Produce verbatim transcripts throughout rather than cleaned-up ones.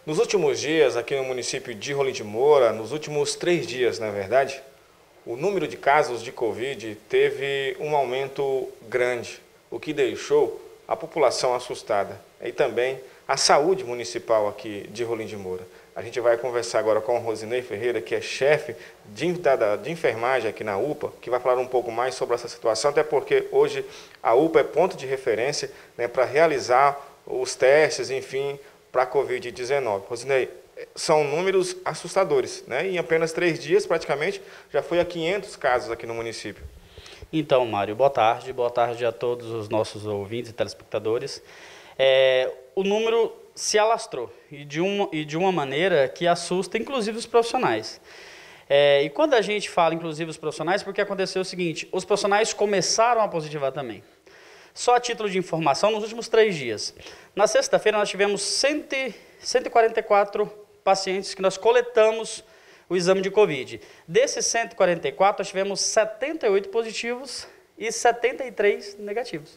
Nos últimos dias, aqui no município de Rolim de Moura, nos últimos três dias, na verdade, o número de casos de Covid teve um aumento grande, o que deixou a população assustada e também a saúde municipal aqui de Rolim de Moura. A gente vai conversar agora com o Rosinei Ferreira, que é chefe de, da, de enfermagem aqui na U P A, que vai falar um pouco mais sobre essa situação, até porque hoje a U P A é ponto de referência, né, para realizar os testes, enfim, para a Covid dezenove. Rosinei, são números assustadores, né? Em apenas três dias, praticamente, já foi a quinhentos casos aqui no município. Então, Mário, boa tarde. Boa tarde a todos os nossos ouvintes e telespectadores. É, o número se alastrou e de, uma, e de uma maneira que assusta, inclusive, os profissionais. É, e quando a gente fala, inclusive, os profissionais, porque aconteceu o seguinte, os profissionais começaram a positivar também. Só a título de informação, nos últimos três dias. Na sexta-feira, nós tivemos cento e quarenta e quatro pacientes que nós coletamos o exame de Covid. Desses cento e quarenta e quatro, nós tivemos setenta e oito positivos e setenta e três negativos.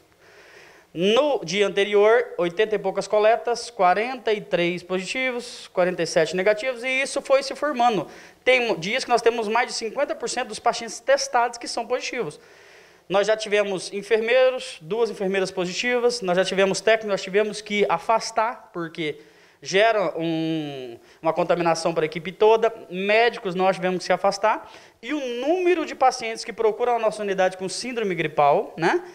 No dia anterior, oitenta e poucas coletas, quarenta e três positivos, quarenta e sete negativos, e isso foi se formando. Tem dias que nós temos mais de cinquenta por cento dos pacientes testados que são positivos. Nós já tivemos enfermeiros, duas enfermeiras positivas, nós já tivemos técnicos, nós tivemos que afastar, porque gera um, uma contaminação para a equipe toda, médicos nós tivemos que se afastar, e o número de pacientes que procuram a nossa unidade com síndrome gripal, né,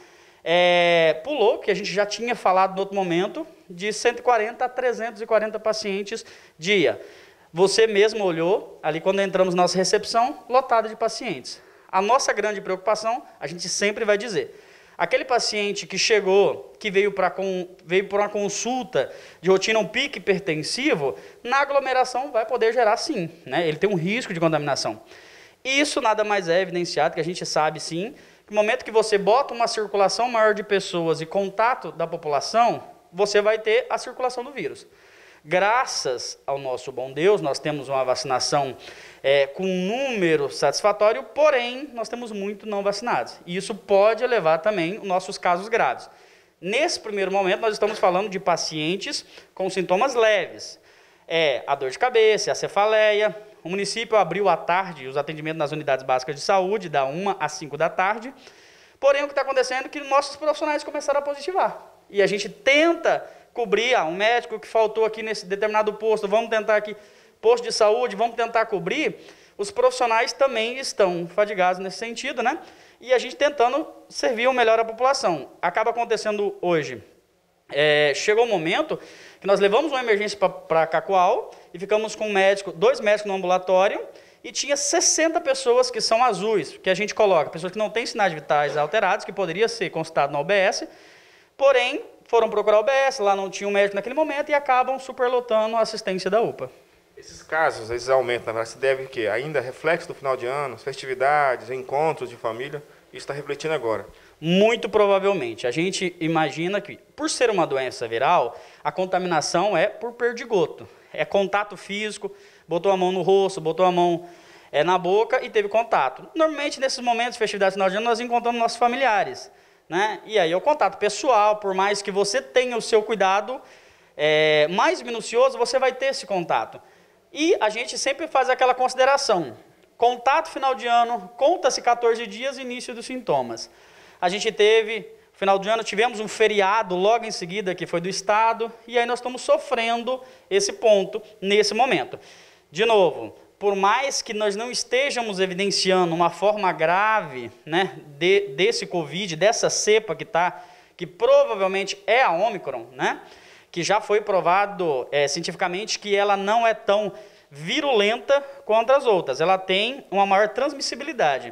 é, pulou, que a gente já tinha falado no outro momento, de cento e quarenta a trezentos e quarenta pacientes dia. Você mesmo olhou, ali quando entramos na nossa recepção, lotada de pacientes. A nossa grande preocupação, a gente sempre vai dizer, aquele paciente que chegou, que veio para veio para uma consulta de rotina, um pique hipertensivo, na aglomeração vai poder gerar sim, né? Ele tem um risco de contaminação. Isso nada mais é evidenciado, que a gente sabe sim, que no momento que você bota uma circulação maior de pessoas e contato da população, você vai ter a circulação do vírus. Graças ao nosso bom Deus, nós temos uma vacinação é, com um número satisfatório, porém, nós temos muito não vacinados. E isso pode elevar também os nossos casos graves. Nesse primeiro momento, nós estamos falando de pacientes com sintomas leves. É a dor de cabeça, a cefaleia. O município abriu à tarde os atendimentos nas unidades básicas de saúde, da uma às cinco da tarde. Porém, o que está acontecendo é que nossos profissionais começaram a positivar. E a gente tenta cobrir, ah, um médico que faltou aqui nesse determinado posto, vamos tentar aqui, posto de saúde, vamos tentar cobrir. Os profissionais também estão fadigados nesse sentido, né? E a gente tentando servir o melhor à população. Acaba acontecendo hoje. É, chegou um momento que nós levamos uma emergência para Cacoal e ficamos com um médico, dois médicos no ambulatório, e tinha sessenta pessoas que são azuis, que a gente coloca, pessoas que não têm sinais vitais alterados, que poderia ser constatado na U B S, porém, foram procurar o U B S, lá não tinha um médico naquele momento e acabam superlotando a assistência da U P A. Esses casos, esses aumentos, na verdade, se deve o quê? Ainda reflexo do final de ano, festividades, encontros de família, isso está refletindo agora? Muito provavelmente. A gente imagina que, por ser uma doença viral, a contaminação é por perdigoto. É contato físico, botou a mão no rosto, botou a mão é, na boca e teve contato. Normalmente, nesses momentos de festividade de final de ano, nós encontramos nossos familiares, né? E aí é o contato pessoal, por mais que você tenha o seu cuidado é, mais minucioso, você vai ter esse contato. E a gente sempre faz aquela consideração. Contato final de ano, conta-se quatorze dias, início dos sintomas. A gente teve, final de ano, tivemos um feriado logo em seguida, que foi do Estado, e aí nós estamos sofrendo esse ponto nesse momento. De novo, por mais que nós não estejamos evidenciando uma forma grave, né, de, desse Covid, dessa cepa que, tá, que provavelmente é a Ômicron, né, que já foi provado é, cientificamente que ela não é tão virulenta quanto as outras, ela tem uma maior transmissibilidade.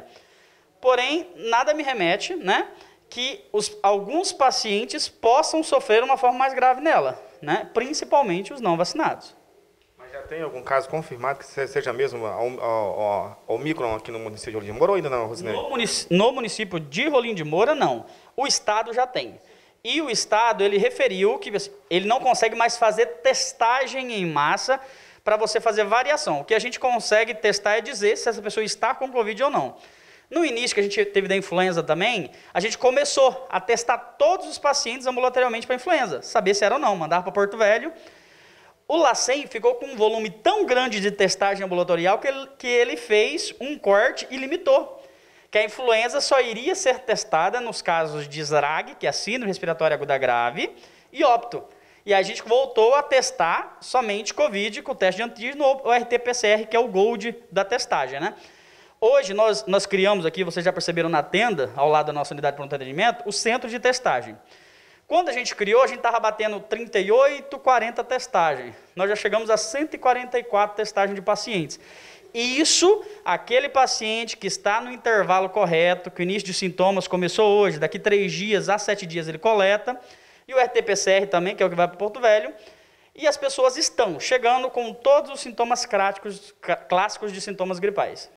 Porém, nada me remete, né, que os, alguns pacientes possam sofrer uma forma mais grave nela, né, principalmente os não vacinados. Mas já tem algum caso confirmado que seja mesmo a, a, a Ômicron aqui no município de Rolim de Moura ou ainda não, Rosinei? No, munic no município de Rolim de Moura, não. O Estado já tem. E o Estado, ele referiu que ele não consegue mais fazer testagem em massa para você fazer variação. O que a gente consegue testar é dizer se essa pessoa está com Covid ou não. No início que a gente teve da influenza também, a gente começou a testar todos os pacientes ambulatorialmente para influenza, saber se era ou não, mandar para Porto Velho. O LACEN ficou com um volume tão grande de testagem ambulatorial que ele, que ele fez um corte e limitou, que a influenza só iria ser testada nos casos de S R A G, que é a síndrome respiratória aguda grave, e óbito. E a gente voltou a testar somente Covid com o teste de antígeno ou o R T P C R, que é o gold da testagem, né? Hoje nós, nós criamos aqui, vocês já perceberam na tenda, ao lado da nossa unidade de pronto atendimento, o centro de testagem. Quando a gente criou, a gente estava batendo trinta e oito, quarenta testagens. Nós já chegamos a cento e quarenta e quatro testagens de pacientes. E isso, aquele paciente que está no intervalo correto, que o início de sintomas começou hoje, daqui três dias a sete dias ele coleta, e o R T P C R também, que é o que vai para Porto Velho, e as pessoas estão chegando com todos os sintomas clássicos, clássicos de sintomas gripais.